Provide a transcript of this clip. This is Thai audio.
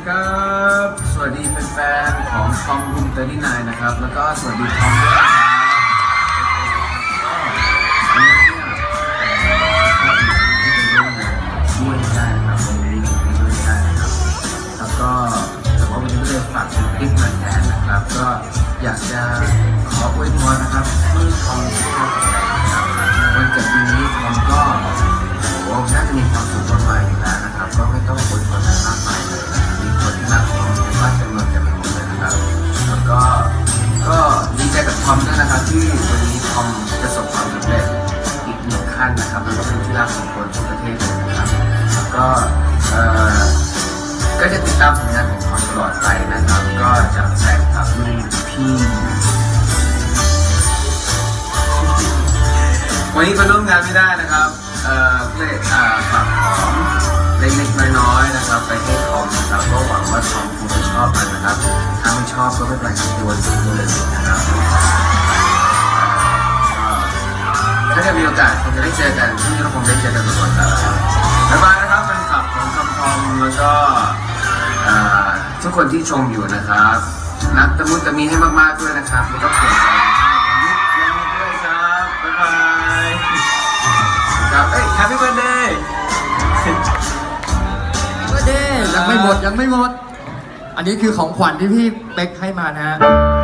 ครับสวัสดีแฟนๆของทอมรูม39นะครับแล้วก็สวัสดีทอมด้วยนะครับด้วยได้นะครับวันนี้ด้วยได้นะครับแล้วก็แต่ว่าวันนี้ก็เลยฝากเป็นคลิปมาแทนนะครับก็อยากจะขออวยพรนะครับเมื่อทอมสุขภาพแข็งแรงนะครับวันเกิดปีนี้ทอมก็โอ้น่าจะมีความสุขมากมายอยู่แล้วนะครับก็ไม่ต้องอวยพรมากมายเลยมีคนที่รักทอมเป็นบ้านเป็นเมืองกันไปหมดเลยนะครับแล้วก็ดีใจกับทอมด้วยนะครับที่วันนี้ทอมประสบความสำเร็จอีกหนึ่งขั้นนะครับแล้วก็เป็นที่รักของคนทั่วประเทศเลยนะครับแล้วก็จะติดตามผลงานของทอมตลอดไปนะครับก็จะแข่งกับรุ่นพี่วันนี้มาร่วมงานไม่ได้นะครับเลยฝากของเล็กๆน้อยๆนะครับไปให้ทอมนะครับก็หวังว่าทอมคงจะชอบมันนะครับถ้าไม่ชอบก็ไม่เป็นไรครับโยนทิ้งเลยนะครับถ้าจะมีโอกาสคงจะได้เจอกันที่นี่เราคงได้เจอกันบ่อยๆแล้วบ๊ายบายนะครับแฟนคลับของทอมแล้วก็ทุกคนที่ชมอยู่นะครับนักตะมุตะมีให้มากๆด้วยนะครับแล้วก็เปลี่ยนใจด้วยครับบ๊ายบายครับHappy Birthday ยังไม่หมดอันนี้คือของขวัญที่พี่เป๊กให้มานะฮะ